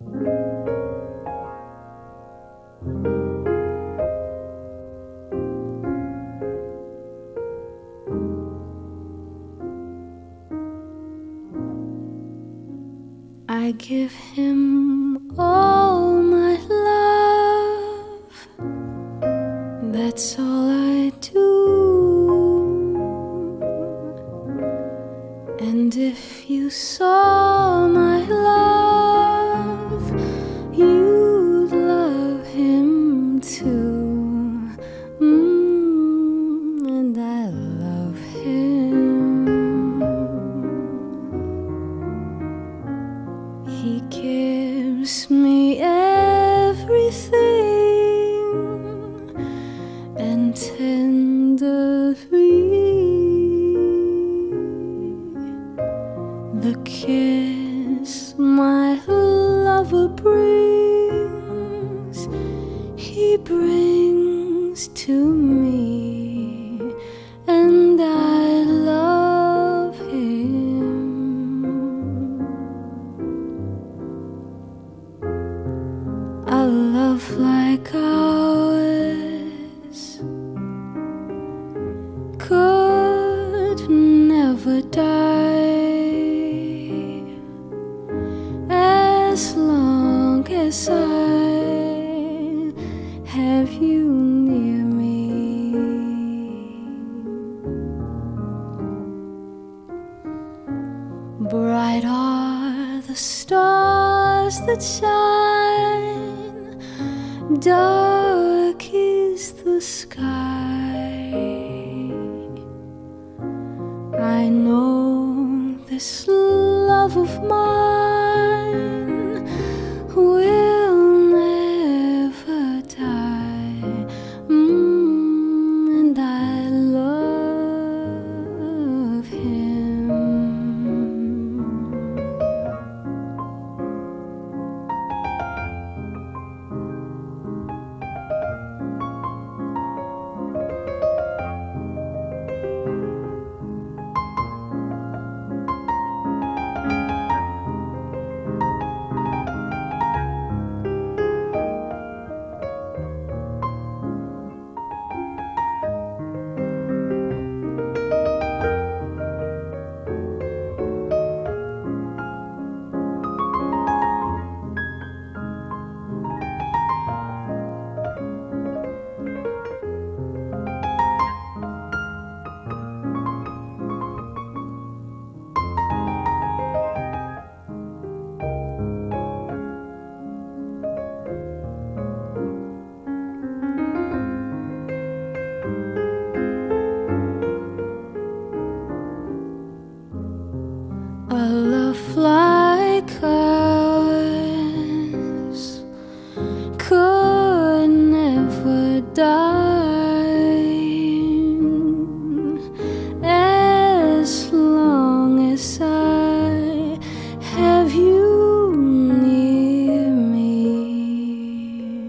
I give him all my love, that's all I do. And if you saw my love, you'd love him too. And I love him. He gives me everything, and tenderly the kiss my lover brings, he brings to me, and I love him. A love like ours could never die as long as I have you near me. Bright are the stars that shine, dark is the sky. I know this love of mine will never die, and I love him. A love like ours could never die as long as I have you near me.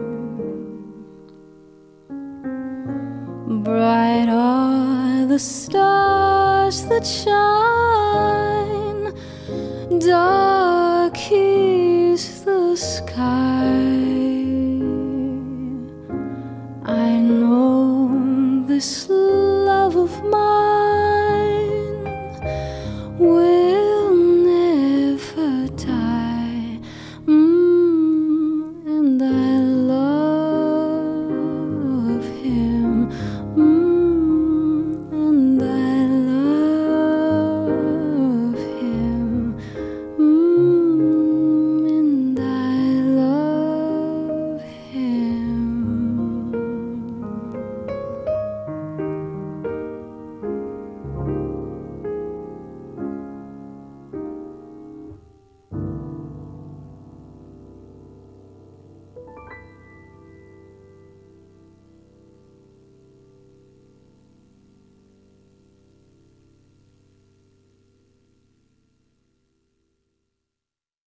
Bright are the stars that shine, dark is the sky.